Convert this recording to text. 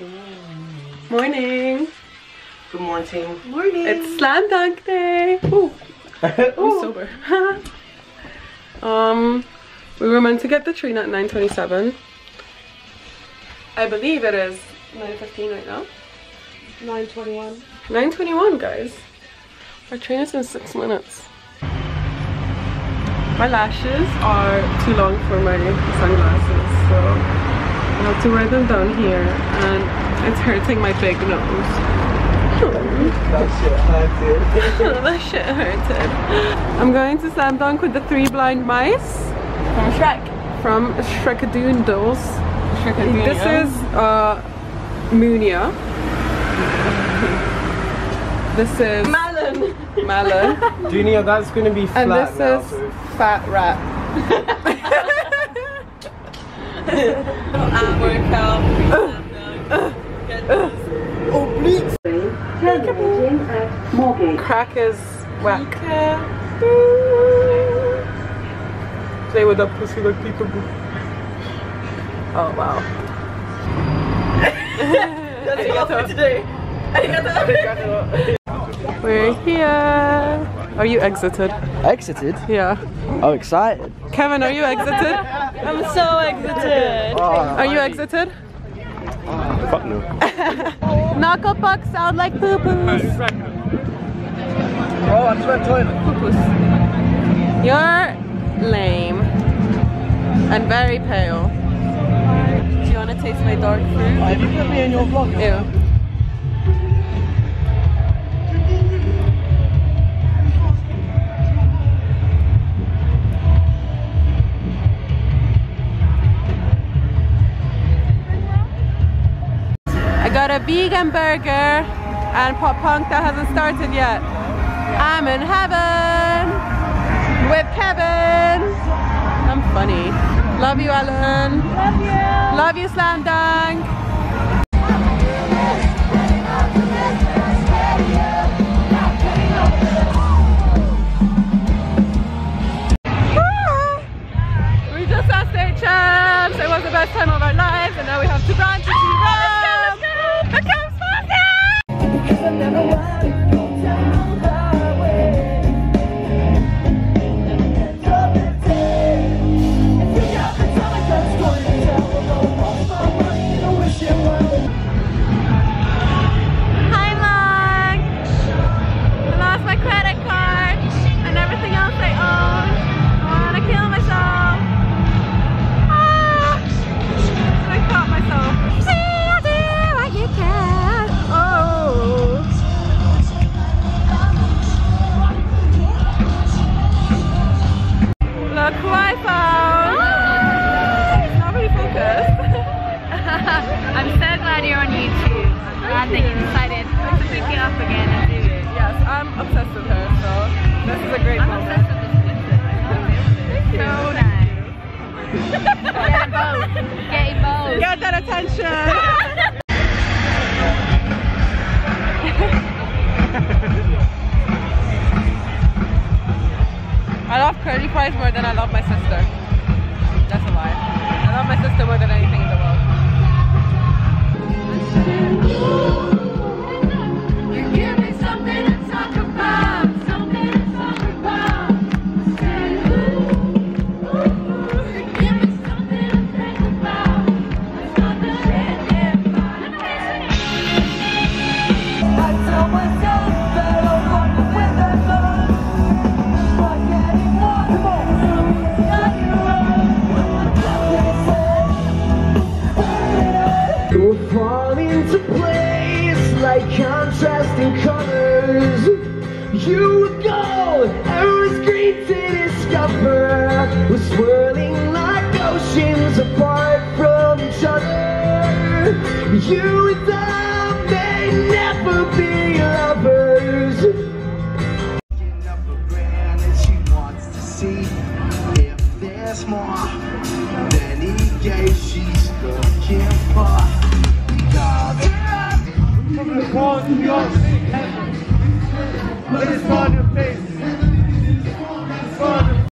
Morning. Good morning. Morning. It's slam dunk day. Ooh. I'm sober. We were meant to get the train at 9:27. I believe it is 9:15 right now. 9:21. 9:21, guys. Our train is in 6 minutes. My lashes are too long for my sunglasses, so I have to wear them down here, and it's hurting my big nose. That shit hurted. That shit hurted. I'm going to slam dunk with the 3 blind mice. From Shrek. From Shrekadoodles. This is Moonia. This is Malin. Malin. Junior, that's gonna be flat. And this now, is so. Fat Rat. Workout. Obliques. Crack is whack. Play with that pussy like peekaboo. Oh wow. That's all for today. We're here. Are you exited? Exited? Yeah. I'm excited. Kevin, are you exited? I'm so exited. Are you exited? Fuck no. Knuckle pucks sound like poo-poos. Oh, I just went to the toilet. Poo-poos. You're lame. And very pale. Do you want to taste my dark fruit? Have you put me in your vlog? Ew. I got a vegan burger and pop punk that hasn't started yet. I'm in heaven with Kevin. I'm funny. Love you, Alan. Love you. Love you, Slam Dunk. We just saw State Champs. It was the best time of our lives, and now we have 2 branches to run. Let's go! Look who I found! It's not really focused. I'm so glad you're on YouTube. I'm glad that you decided to pick it up again and do it. Yes, I'm obsessed with her, so this is a great I'm moment. obsessed with this glitter. So nice. Get both. Get both. Get that attention! I love curly fries more than I love my sister. That's a lie. I love my sister more than anything in the world. You give me something to talk about, something to talk about. You give me something to think about. It's not the shit I tell myself that I'm walking with that love. Not getting more. Come on. We'll fall into place like contrasting colors. You were gold, I was green to discover. We're swirling like oceans apart from each other. You and I may never be lovers. Picking up a brand that she wants to see if there's more than he gave. She's looking for. From the corner of your face, look at this part of your face.